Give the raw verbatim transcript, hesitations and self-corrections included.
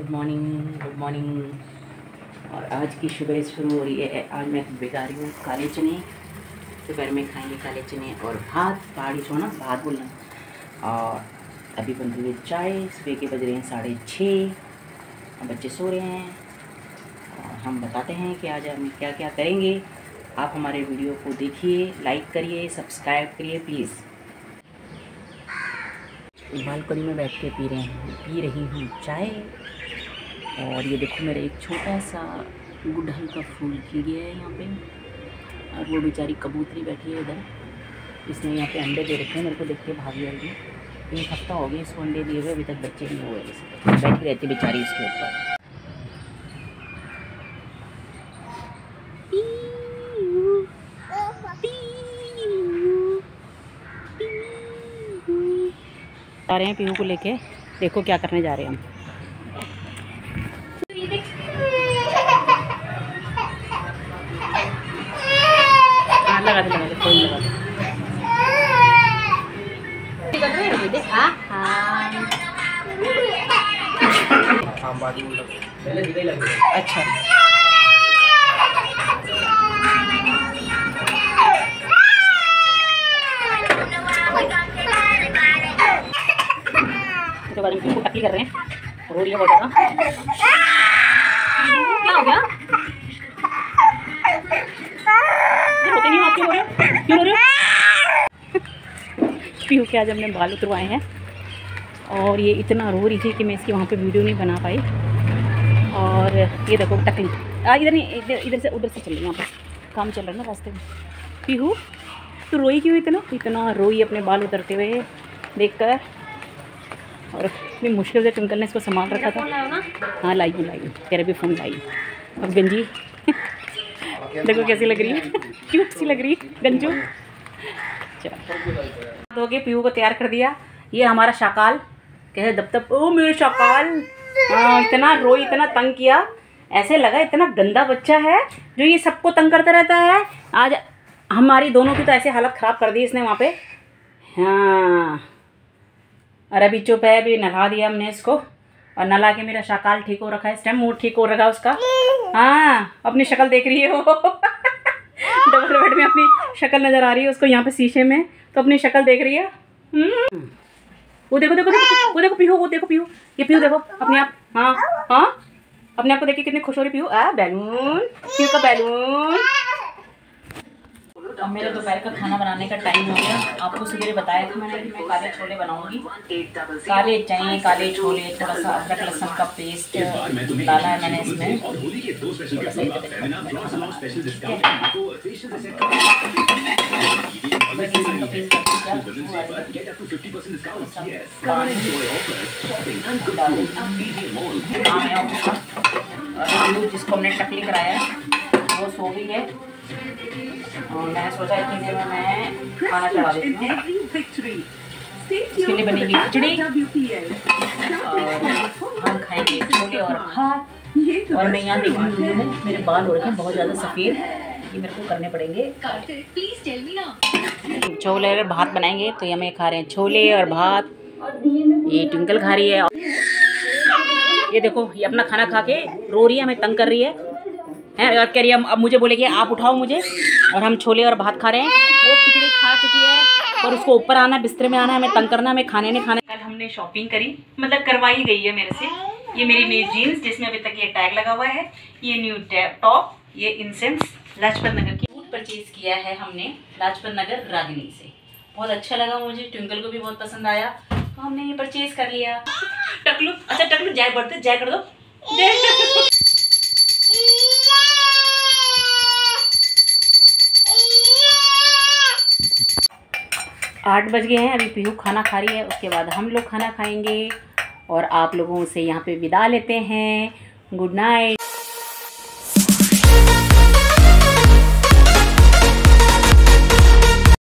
Good morning good morning. और आज की सुबह शुरू हो रही है। आज मैं भिगा रही हूँ काले चने। दोपहर में खाएंगे काले चने और भात, पहाड़ी छोना भात बोलना। और अभी बन रही है चाय। सुबह के बज रहे हैं साढ़े छः। बच्चे सो रहे हैं और हम बताते हैं कि आज हम क्या क्या करेंगे। आप हमारे वीडियो को देखिए, लाइक करिए, सब्सक्राइब करिए प्लीज़। बालकनी में बैठ के पी रहे हैं पी रही हूँ चाय। और ये देखो मेरा एक छोटा सा गुड़हल का फूल खिल गया है यहाँ पे। और वो बेचारी कबूतरी बैठी है इधर। इसने यहाँ पे अंडे दे रखे हैं, मेरे को देख के भाग जाएगी। एक हफ्ता हो गया इसको अंडे दिए हुए, अभी तक बच्चे नहीं हुए। बैठी रहती बेचारी इसके ऊपर। आ रहे हैं पीहू को लेके। देखो क्या करने जा रहे हैं हम। हाँ लगा दे लगा दे कोई लगा दे। हाँ हाँ अच्छा तो बारी में टक्की कर रहे हैं। रो रही है बहुत ज़्यादा। क्या हो गया? होते नहीं आपके हो रहे? क्यों हो रहे? पीहू के आज हमने बाल उतरवाए हैं और ये इतना रो रही थी कि मैं इसकी वहाँ पे वीडियो नहीं बना पाई। और ये देखो टकली आ इधर नहीं, इधर इधर से उधर से चल रही है। यहाँ पर काम चल रहा है ना रास्ते में। पीहू तो रोई क्यों इतना इतना रोई अपने बाल उतरते हुए देख कर। और इतनी मुश्किल से ट्विंकल ने इसको संभाल रखा था। हाँ लाई हूँ लाई हूँ तेरे भी फ़ोन लाई। अब गंजी देखो कैसी लग रही है, क्यूट सी लग रही है गंजू। चलो तो के पीहू को तैयार कर दिया। ये हमारा शाकाल कहे दब तब ओ मेरे शाकाल। हाँ इतना रोई, इतना तंग किया, ऐसे लगा इतना गंदा बच्चा है जो ये सबको तंग करता रहता है। आज हमारी दोनों की तो ऐसे हालत ख़राब कर दी इसने वहाँ पे। हाँ और अभी चुप है। अभी नहला दिया हमने इसको और नहला के मेरा शाकाल ठीक हो रखा है। इस टाइम मूड ठीक हो रखा है उसका। हाँ अपनी शक्ल देख रही है वो डबल बेड में अपनी शक्ल नज़र आ रही है उसको यहाँ पे शीशे में, तो अपनी शक्ल देख रही है। वो देखो देखो देखो वो देखो पीहू, वो देखो पीहू, ये पीहू देखो अपने आप। हाँ हाँ अपने आप को देखिए कितनी खुश हो रही पीहू। आ बैलून, पीहू का बैलून। अब मेरे दोपहर का खाना बनाने का टाइम हो गया। आपको सुबह बताया था मैंने कि मैं काले छोले बनाऊंगी। काले चने, काले छोले, थोड़ा सा अदरक लहसुन का पेस्ट डाला है मैंने इसमें। जिसको हमने टकली कराया वो सो गई है और मैंने सोचा इतनी देर में मैं खाना चढ़ा देती हूँ। इसके लिए बनेगी खिचड़ी और हम खाएंगे छोले और भात। और मैं यहाँ देखूँगी मेरे बाल हो रखे हैं बहुत ज़्यादा सफ़ेद, ये मेरे को करने पड़ेंगे। छोले और भात बनाएंगे तो ये हमें खा रहे हैं छोले और भात। ये ट्विंकल खा रही है। ये देखो ये अपना खाना खा के रो रही है, हमें तंग कर रही है है और कह रही है अब मुझे बोलेगी आप उठाओ मुझे। और हम छोले और भात खा रहे हैं। वो खिचड़ी खा चुकी है और उसको ऊपर आना, बिस्तर में आना, हमें तंग करना, हमें खाने नहीं खाने। कल हमने शॉपिंग करी, मतलब करवाई गई है मेरे से। ये मेरी न्यू जीन्स जिसमें अभी तक ये टैग लगा हुआ है, ये न्यू टॉप, ये इंसेंस लाजपत नगर की सूट परचेज किया है हमने लाजपत नगर रागिनी से। बहुत अच्छा लगा मुझे, ट्विंकल को भी बहुत पसंद आया तो हमने ये परचेज कर लिया। टकलू अच्छा टकलू जय बढ़ते जय कर दो। आठ बज गए हैं, अभी पीहू खाना खा रही है, उसके बाद हम लोग खाना खाएंगे और आप लोगों से यहाँ पे विदा लेते हैं। Good night.